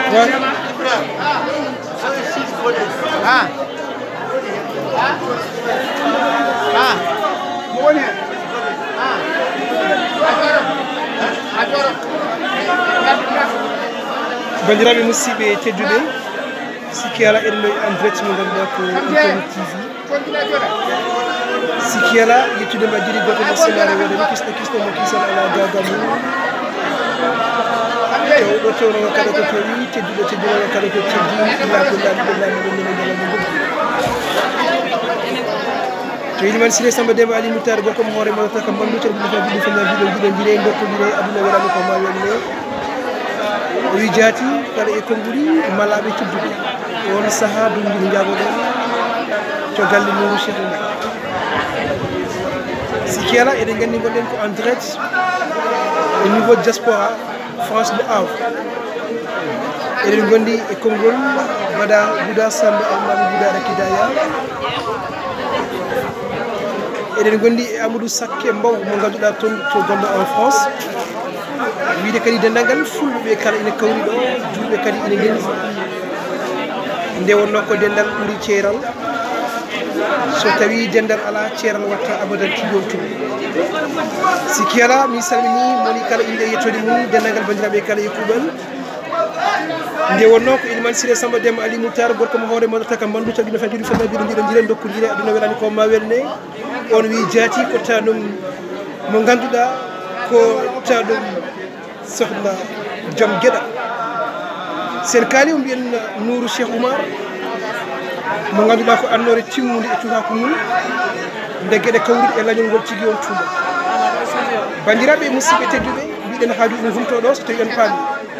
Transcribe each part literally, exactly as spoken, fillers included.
Ah. Ah. Buone. Ah. bandiraɓe musidɓe tedduɓe sikki ala eɗen ɗo en direct mo ganduɗa ko Internet T V sikki ala yettude mba jiɗi goto mo sénare waɗani kisɗo kisɗo mo kisal ala gaga mum tewɗo tewnogo kala ko towi tedduɗo teddunogo kala ko teddi laaɓe laaɓe laaɓe minen jala mo goɗɗi to yiɗiman Siré Samba Demba Ali Moutar gorko mo hoore mawta kam mandutor ɓiɗo fa ɓiɗo fena jiɗo jiɗo jire dokkodire aduna weɗami ko ma welne o wi jaati kala e konnguri malaɓe tedduɓe on saaha dunguiɗo jagoɗon to galle Nourou Cheikh Oumar sikki ala eɗen gandi gonɗen ko en direct au niveau diaspora France Le Havre eɗen gondi e konngol Bada Bouda Samba Almami Bouda Rakidaya eɗen gondi e Amadou Sakke Mbow mo ganduɗa toon to gonɗo en France wiide kadi dendagal fulɓe kala ina kawri ɗo julɓe kadi ina ndendi nde wonno ko dendal ɓuuri ceeral so tawi dendal ala ceeral watta abadan tigol tum sikki ala mi salmini moni kala inde yettode mum dendagal bandiraɓe kala e kuuɓal nde wonno ko Ilimane Siré Samba Demba Ali Moutar gorko mo hoore moɗata kam mandu tagui no fajiri fana mbiɗo mbiɗo jiren dokkudire aduna welani ko ma welne on wi jaati ko ta ɗum mo ganduɗa ko ta ɗum sohna joom gueɗal sen kaali o mbiyen Nourou Cheikh Oumar mo ganduɗa ko annore timmude e cukaku mum nde gueɗe kawruɗe e lañol ngol tigui on tuuba bandiraɓe musidɓe tedduɓe mbiɗen haaju ɗum humto ɗo so tawi on paami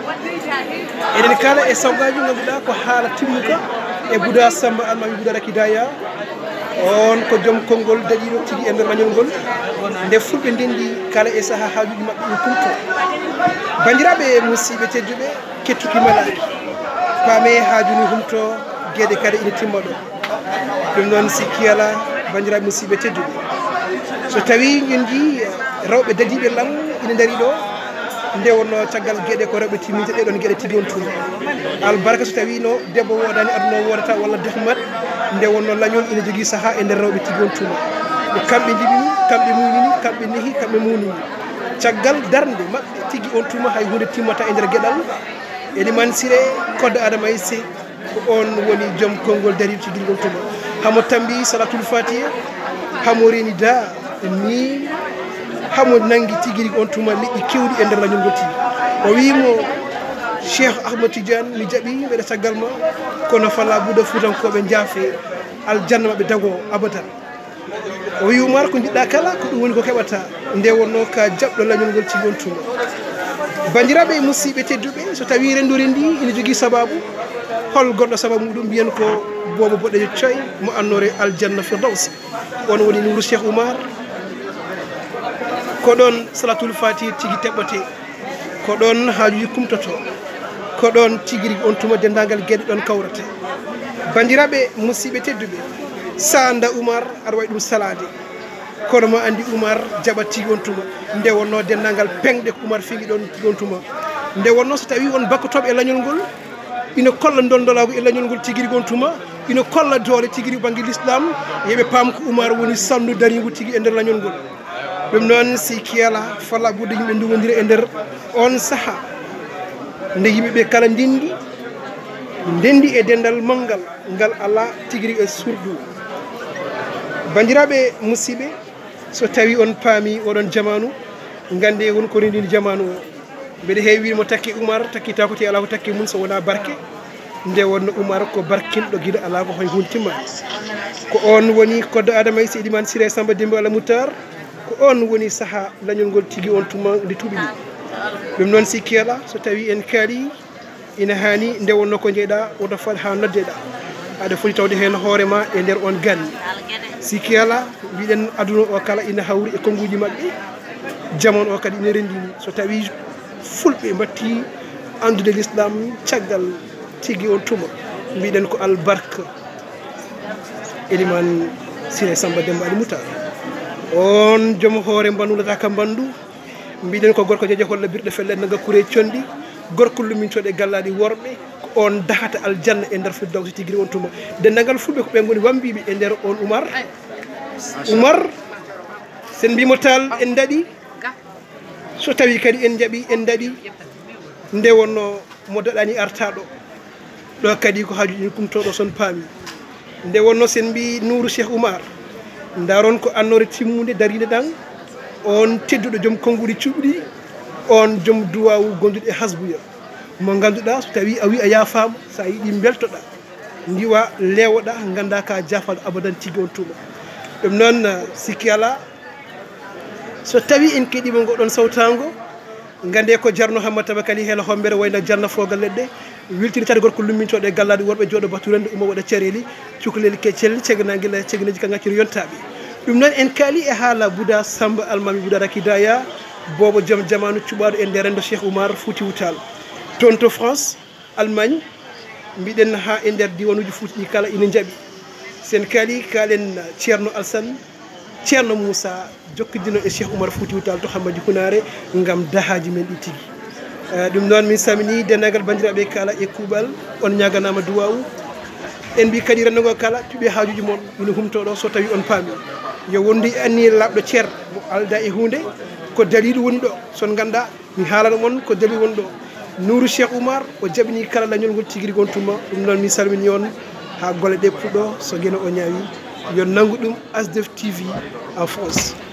eɗen kala e sawgaji ganduɗa ko haala timmuka e Bouda Samba Almami Bouda Rakidaya on ko joom konngol daɗiɗo tigui e nder lañol ngol nde fulɓe ndendi kala e saaha haajuji mabɓe ɗum kumto bandiraɓe musidɓe tedduɓe kettuki malaki paame haajuni humto gueɗe kadi ina timma ɗo ɗum noon sikki ala bandiraɓe musidɓe tedduɓe so tawi en ji rewɓe dadiɓe lam ina daari ɗo nde wonno caggal gueɗe ko rewɓe timminte ɗeɗon gueɗe tigui on tuuma albarka so tawi no debbo wodani aduna o wodata walla dehmat nde wonno lañol ina jogui saaha e nder rewɓe tigui on tuuma ɓe kamɓe jibini kamɓe mumini kamɓe neehi kamɓe munini caggal darde mabɓe tigui on tuuma hay hunde timmata e nder gueɗal Elimane Siré kodde Adama Aissé ko on woni joom konngol dariɗo tigui on tuuma hamo tambi salatul fatiha hamo reni da ni hamo nangui tigui on tuuma liƴƴi kewɗi e nder lañol ngol tigui o wimo Cheikh Ahmad Tidiane mi jaaɓi mbeɗa caggal ma kono fala Bouda Foutankoɓe jaafe aljanna maɓe dago abadan o wi Oumar ko jiɗɗa kala ko ɗum woni ko keɓata nde wonno ka jaɓɗo lañol ngol tigui on tuuma bandiraɓe musidɓe tedduɓe so tawi rendu rendi ina jogui sababu hol goɗɗo sababu muɗum mbiyen ko bobo boɗejo coy mo annore aljanna firdawsi on woni Nourou Cheikh Oumar ko ɗon salatul fatiha tigui teɓɓate ko ɗon haajuji kumtoto ko ɗon tigui rigui on tuma dendagal gueɗe ɗon kawrate bandiraɓe musidɓe tedduɓe sanda Oumar aɗa wawi ɗum salade kono ma andi Oumar jaɓat tigui on tuma nde wonno dendagal pengɗe ko Oumar fiiɓi ɗon tigui on tuma nde wonno so tawi on bakkotoɓe e lañol ngol ina kolla dondolago e lañol ngol tigui rigui on tuma ina kolla doole tigui rigui banggue l'islam yooɓe paam ko Oumar woni sandu darigo tigui e nder lañol ngol ɗum noon sikki ala falla budde yimɓe ndugodira e nder on saaha nde yimɓeɓe kala ndendi ndendi e dendal manggal ngal ala tigui rigui e surdu bandiraɓe musidɓe so tawi on paami oɗon jamanu gande won ko rendini jamanu o mbeɗa heewi mo takke Oumar takkita ko te ala ko takke mum so wona barke nde wonno Oumar ko barkinɗo guiɗo ala ko hoy hunde timmani ko on woni koddo Adama Aissé Elimane Siré Samba Demba Ali Moutar ko on woni saaha lañol ngol tigui on tuma nde tuɓini ɗum noon sikki ala so tawi en kaali ina hani nde wonno ko jeyɗa woto fal ha noddeɗa aɗa foti tawde hen hoorema e nder on ganni sikki ala mbiɗen aduna o kala ina hawri e konnguji mabɓe jamon o kadi ina rendini so tawi fulɓe batti andude l'islam caggal tigui on tuma mbiɗen ko albarka Elimane Siré Samba Demba Ali Moutar on joom hoore mbandulata ka mbandu mbiɗen ko gorko jeeje holla birɗe felle no gakkure conɗi gorko lummintoɗe gallaɗi worɓe ko on dahata aljanna e nder firdawsi tigui on tuma dendagal fulɓe ko ɓe goni wambiɓe e nder on Oumar Oumar sen mbimo Tall en daɗi so tawi kadi en jaaɓi en daɗi nde wonno mo daɗani artaɗo ɗo kadi ko hajuji ɗin kumtoɗo son paami nde wonno sen mbi Nourou Cheikh Oumar daron ko annore timmude daride ɗan on tedduɗo joom konnguɗi cuɓɗi on joom duwawu gonduɗo e hasbuya mo ganduɗa so tawi a wi a yafama sa yiiɗi beltoɗa ndiwa lewoɗa ganda ka jafaɗo abadan tigui on tuma ɗum noon sikki ala so tawi en keeɗima goɗon sawtago gande ko jarno Hammat Tabakali heela hombere wayno jarna fogal leɗɗe wiltini tati gorko lummintoɗe e gallaɗe worɓe jooɗo baturande uma waɗa careli cukaleli keccel cegnagila cegneji ka gacciri yontaɓe ɗum noon en kaali e haala Bouda Samba Almami Bouda Rakidaya bobo joom jamanu cuɓaɗo e nder rendo Cheikh Oumar Foutiyou Tall toon to France Allemagne mbiɗen ha e nder diwanuji Fouti ɗi kala ina jaaɓi sen kaali kalen ceerno Alsane ceerno Moussa jokkidino e Cheikh Oumar Foutiyou Tall to Hammadji Hunare gam dahaji men ɗi tigui ɗum noon min samini dendagal bandiraɓe kala e kuuɓal on ñaganama duwawu en mbi kadi rendogo kala tuuɓe hajuji moon ina humtoɗo so tawi on paami yo wondi anni labɗo ceer mo alda e hunde ko dalilu woni ɗo son ganda mi haalano moon ko dalilu woni ɗo Nourou Cheikh Oumar o jaɓini kala lañol ngol tigui gon tuma ɗum noon min salmini on ha golle ɗe puɗɗo so gueno o ñaawi yo nanggu ɗum Asdef T V en France.